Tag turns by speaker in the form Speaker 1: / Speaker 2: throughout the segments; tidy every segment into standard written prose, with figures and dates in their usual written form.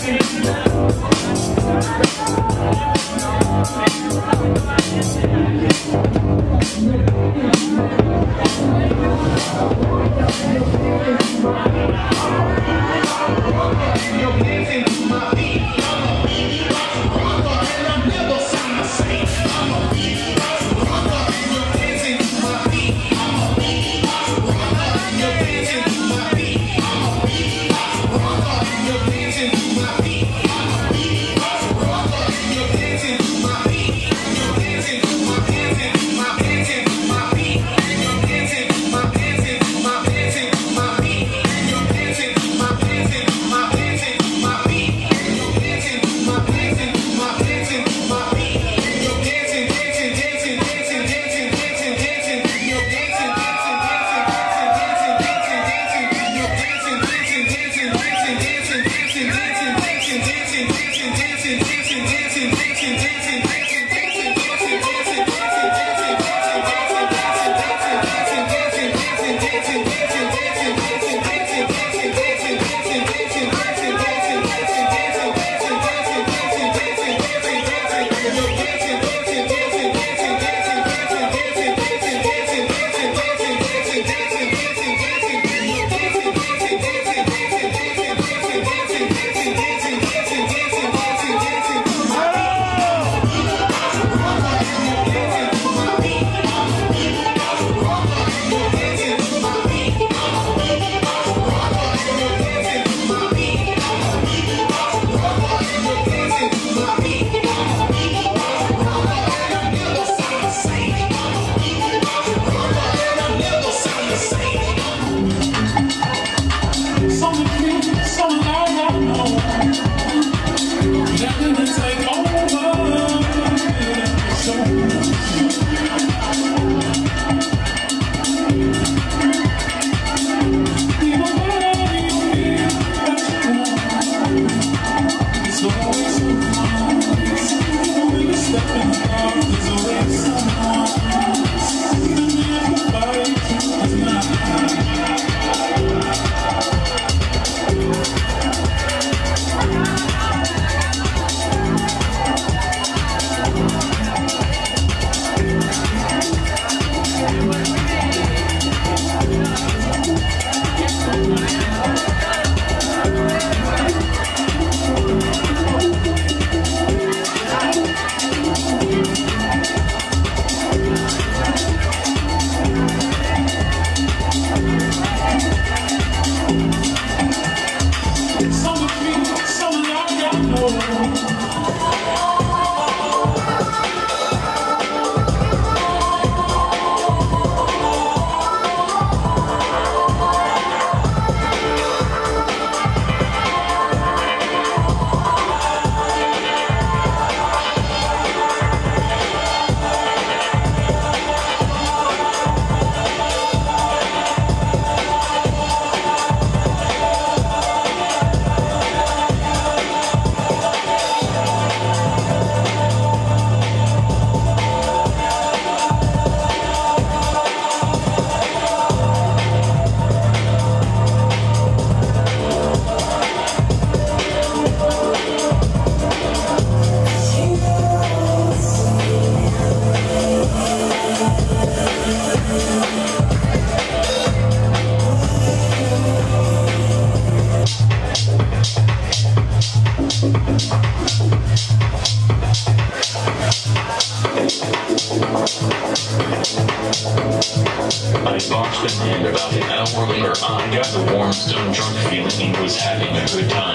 Speaker 1: I boxed him in about an hour later. I got the warm, stone-drunk feeling he was having a good time.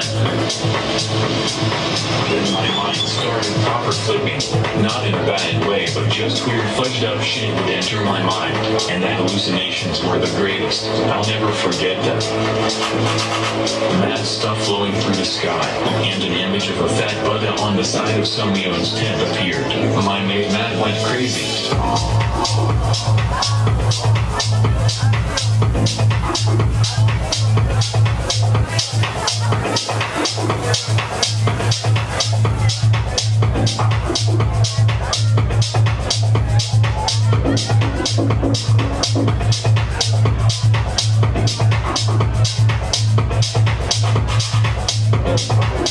Speaker 1: Then my mind started proper flipping. Not in a bad way, but just weird fudged-up shit would enter my mind. And the hallucinations were the greatest. I'll never forget them. Mad stuff flowing through the sky, and an image of a fat Buddha on the side of Somyo's tent appeared. My mate Matt went crazy.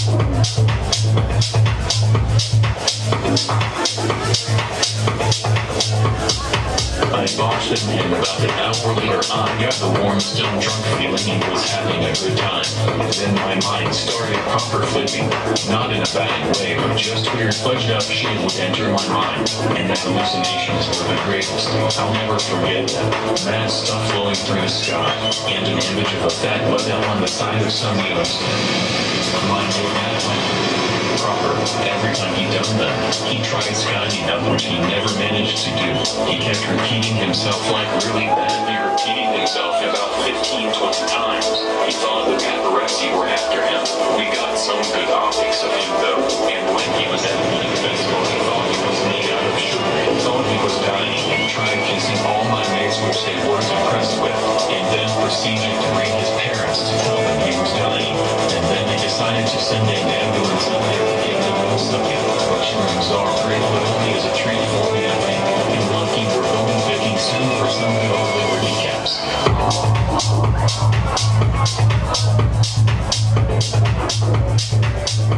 Speaker 1: I boxed him and about an hour later I got the warm, still drunk feeling he was having a good time. Then my mind started proper flipping, not in a bad way, but just weird fudged up shit would enter my mind, and the hallucinations were the greatest. I'll never forget that. Mad stuff flowing through the sky, and an image of a fat butt on the side of some ghost. Mind you, that went proper. Every time he done that, he tried skying up, which he never managed to do. He kept repeating himself like really badly repeating himself about 15-20 times. He thought the paparazzi were after him. We got some good optics of him though, and when he was at the Beat Festival, he thought he was made out of sugar. He thought he was dying and tried kissing all my mates, which they weren't impressed with, and then proceeded to bring his parents to tell them he was dying, and then they decided to send an ambulance up there to give him one second. Mushrooms are great, but only as a treat for me, I think. And lucky we're going picking soon for some good old Liberty caps.